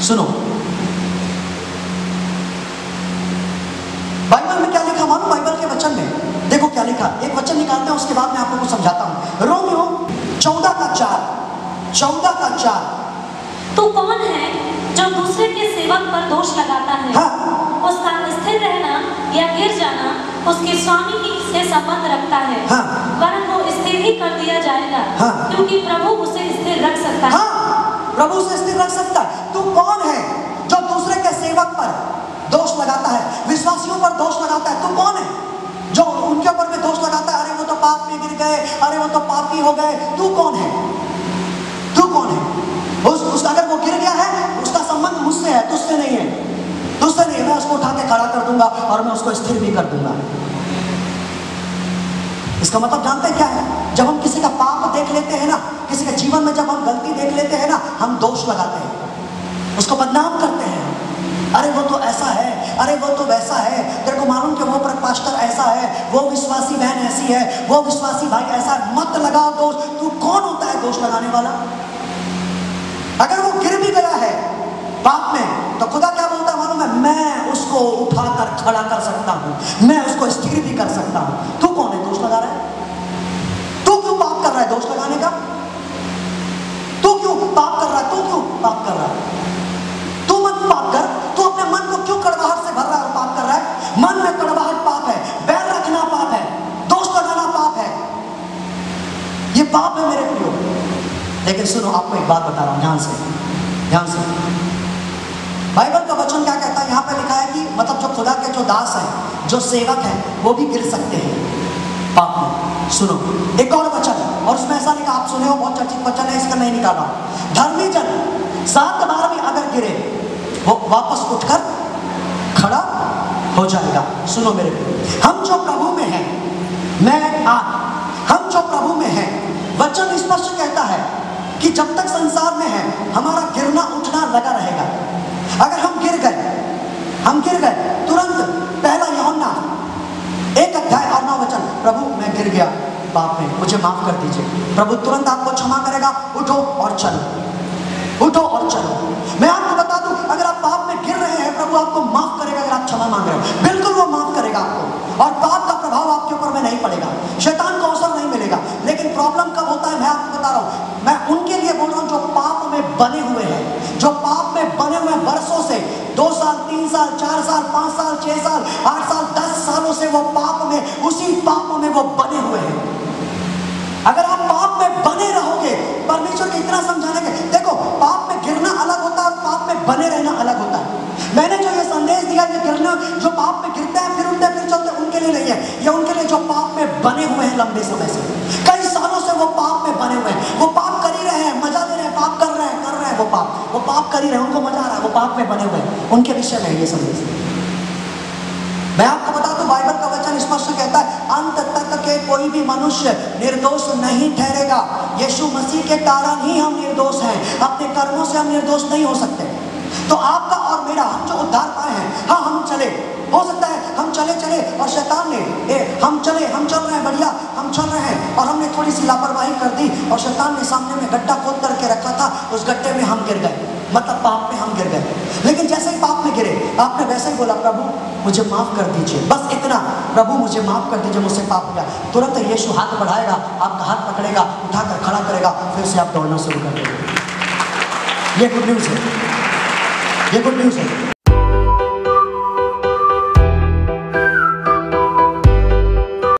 सुनो बाइबल में क्या लिखा मालूम? बाइबल के वचन में देखो क्या लिखा। एक वचन निकालते हैं, उसके बाद मैं आप लोगों को समझाता हूं। रोमियो 14:4। तू कौन है जो दूसरे के सेवक पर दोष लगाता है? हाँ। उसका स्थिर रहना या गिर जाना उसके स्वामी की से संबंध रखता है। हाँ। वरन वो स्थिर ही कर दिया जाएगा। हाँ। क्योंकि प्रभु उसे स्थिर रख सकता है। हाँ, प्रभु उसे स्थिर रख सकता है। तू कौन है जो दूसरे के सेवक पर दोष लगाता है, विश्वासियों पर दोष लगाता है? तू कौन है जो उनके ऊपर में दोष लगाता है? अरे वो तो पाप में गिर गए, अरे वो तो पापी हो गए। तू कौन है? तू कौन है? अगर वो गिर गया है, उसका संबंध मुझसे है, तुझसे नहीं है। तुझसे नहीं, मैं उसको उठा के खड़ा कर दूंगा और मैं उसको स्थिर भी कर दूंगा। इसका मतलब जानते हैं क्या है? जब हम किसी का पाप देख लेते हैं ना, किसी के जीवन में जब हम गलती देख लेते हैं ना, हम दोष लगाते हैं, उसको बदनाम करते हैं। अरे वो तो ऐसा है, अरे वो तो वैसा है, तेरे को मालूम कि वो पास्टर ऐसा है, वो विश्वासी बहन ऐसी है, वो विश्वासी भाई ऐसा है। मत लगाओ दोष। तू कौन होता है दोष लगाने वाला? अगर वो गिर भी गया है पाप में, तो खुदा क्या बोलता है मालूम है? मैं उसको उठाकर खड़ा कर सकता हूं, मैं उसको स्थिर भी कर सकता हूं। तू कौन है दोष लगा रहा है? तू क्यों पाप कर रहा है दोष लगाने का? तू क्यों पाप कर रहा है? तू क्यों पाप कर रहा है? तू मत पाप कर। तू अपने मन को क्यों कड़वाहट से भर रहा है और पाप कर रहा है? मन में कड़वाहट पाप है, बैर रखना पाप है, दोष लगाना पाप है, ये पाप है मेरे प्रियो। लेकिन सुनो, आपको एक बात बता रहा हूं, ध्यान से। बाइबल का वचन क्या कहता है? यहाँ पे लिखा है कि मतलब जो खुदा के जो दास हैं, जो सेवक हैं, वो भी गिर सकते हैं पाप में। सुनो एक और वचन, और उसमें ऐसा लिखा, आप सुने हो, बहुत चर्चित वचन है, इसका नहीं निकाला। धर्मी जन 7 बार भी अगर गिरे, वो वापस उठकर खड़ा हो जाएगा। सुनो मेरे प्रिय, हम जो प्रभु में हैं, हम जो प्रभु में हैं, वचन स्पष्ट कहता है कि जब तक संसार में है, हमारा गिरना उठना लगा रहेगा। अगर हम गिर गए तुरंत, पहला यूहन्ना 1:9 प्रभु मैं गिर गया पाप में, मुझे माफ कर दीजिए। प्रभु तुरंत आपको क्षमा करेगा। उठो और चलो। मैं आपको बता दूं, अगर आप पाप में गिर रहे हैं, प्रभु आपको माफ करेगा। अगर आप क्षमा मांग रहे हो, बिल्कुल वो माफ करेगा आपको, और पाप का प्रभाव आपके ऊपर में नहीं पड़ेगा, शैतान को अवसर नहीं मिलेगा। लेकिन प्रॉब्लम कब होता है? मैं आपको बता रहा हूं, मैं उनके लिए बोल रहा हूं जो पाप में बने हुए हैं, जो पाप में बने हुए वर्षों से, 2 साल 3 साल 4 साल 5 साल 6 साल 8 साल 10 सालों से वो पाप में, उसी पाप में वो बने हुए हैं। अगर आप पाप में बने रहोगे, परमेश्वर के इतना समझाने के, देखो पाप में गिरना अलग होता है, पाप में बने रहना अलग होता है। मैंने जो ये संदेश दिया, ये गिरना, जो पाप में गिरते हैं फिर उठते फिर चलते, उनके लिए नहीं है। ये उनके लिए जो पाप में बने हुए हैं लंबे समय से, कई सालों से वो पाप में बने हुए हैं, वो पाप कर ही रहे हैं, मजा ले रहे हैं, पाप कर रहे हैं, वो पाप कर ही रहे हैं, उनको मजा आ रहा है, वो पाप में बने हुए हैं। उनके विषय में ये संदेश। मैं आपको बता दूं, बाइबल का वचन स्पष्ट कहता है, अंत तक के कोई भी मनुष्य निर्दोष नहीं ठहरेगा। यीशु मसीह के कारण ही हम निर्दोष हैं, अपने कर्मों से हम निर्दोष नहीं हो सकते। तो आपका और मेरा, हम जो उद्धार पाए हैं, हाँ हम चले, हो सकता है हम चले और शैतान ने हम चल रहे हैं, बढ़िया हम चल रहे हैं, और हमने थोड़ी सी लापरवाही कर दी, और शैतान ने सामने में गड्ढा खोद करके रखा था, उस गड्ढे में हम गिर गए, मतलब पाप में हम गिर गए। लेकिन जैसे ही पाप में गिरे, आपने वैसे ही बोला, प्रभु मुझे माफ कर दीजिए, बस इतना, प्रभु मुझे माफ कर दीजिए, मुझसे पाप हो गया। तुरंत यीशु हाथ बढ़ाएगा, आपका हाथ पकड़ेगा, उठाकर खड़ा करेगा, फिर से आप दौड़ना शुरू कर देंगे। ये गुड न्यूज़ है, ये गुड न्यूज़ है।